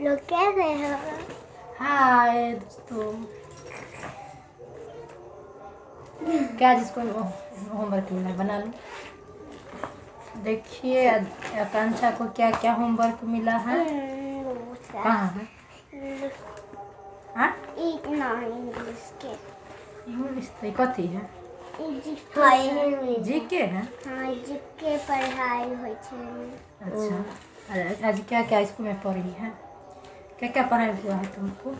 लोग कैसे हो? हाय दोस्तों, क्या जिसको होमवर्क मिला बना लो। देखिए आकांक्षा को क्या क्या होमवर्क मिला है। कहाँ है? हाँ? इंग्लिश के। इंग्लिश तो कथी है? जीके है। हाँ, जीके पढ़ाई होई छे। अच्छा, आज क्या क्या स्कूल में पढ़ी है? क्या क्या पढ़ाई हुआ है तुमको?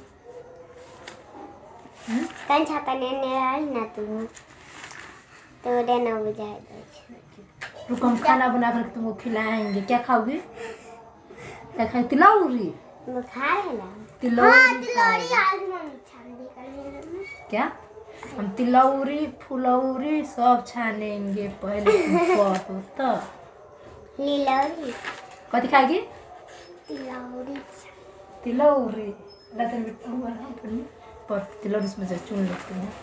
कंचा पहनने आई ना तुम तो देना बुझाई दे। रुको, हम खाना बना कर तुमको खिलाएंगे। क्या खाओगे? क्या खाओ? तिलौरी। बुखार है ना? तिलौरी आज मम्मी छान दी कर। क्या? हम तिलौरी फुलौरी सब छानेंगे पहले। तुम तो तिलौरी कथी खाएगी? तिलौरी तिलौरी पर तिलौरी इसमें से चुन लेते हैं।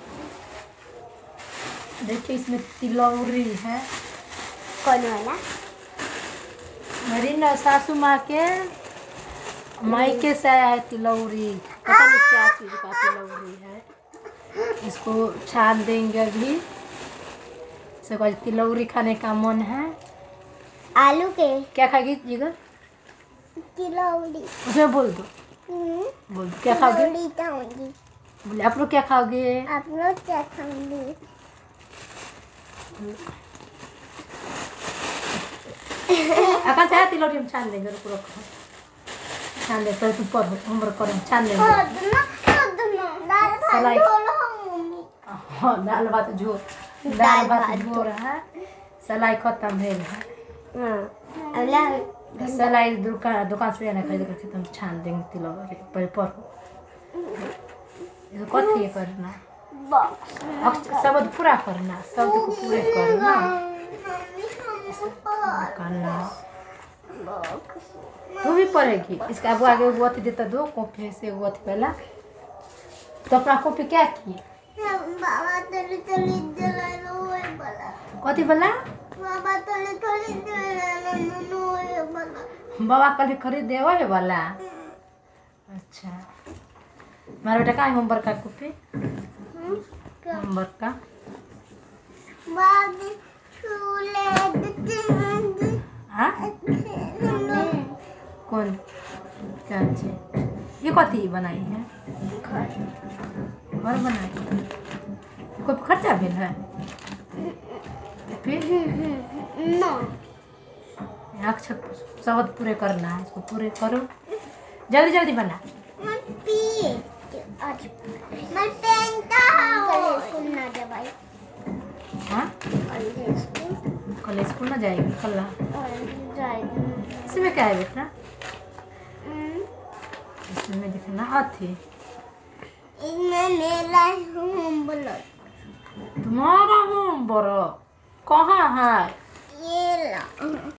देखिए इसमें तिलौरी है। कौन वाला? मेरी न सासू माँ के मायके से आया है तिलौरी। पता नहीं क्या चीज़ का तिलौरी है। इसको छान देंगे अभी। इसको तिलौरी खाने का मन है। आलू के क्या खाएगी जिगर? तिलौरी। उसमें बोल दो। बोल दो क्या खाओगे? तिलौरी खाऊंगी। बोले आप लोग क्या खाओगे? आप लोग क्या खाओगे? आकांक्षा तिलौरी हम छान देंगे। रुको रुको, छान दे तो तुम पढ़ो, होमवर्क करो, छान देंगे। सलाई हाँ, दाल भात झोर है। सलाई खत्म भेल है। सलाई दुकान से लेना खरीद करके तुम छान देंगे तिलौरी। पहले पढ़ो। कथी करना? शब्द पूरा करना, शब्द को पूरे करना। तू भी पढ़ेगी। इसका अब आगे वो अथी देता दो कॉपी से। वो अथी पहला तो अपना कॉपी क्या किए? कथी बोला? बाबा कल खरीद दे वही वाला। अच्छा, हमारा बेटा का होमवर्क का कॉपी? होमवर्क का कौन क्या चीज? ये कथी बनाई है? घर बनाई है। कोई खर्चा भी है? फिर अक्षर शब्द पूरे करना है। इसको पूरे करो, जल्दी जल्दी बना। हाँ, कल स्कूल ना जाएगी? कल इसमें क्या है बेटा? इसमें दिखना अथी तुम्हारा होमवर्क कहाँ है?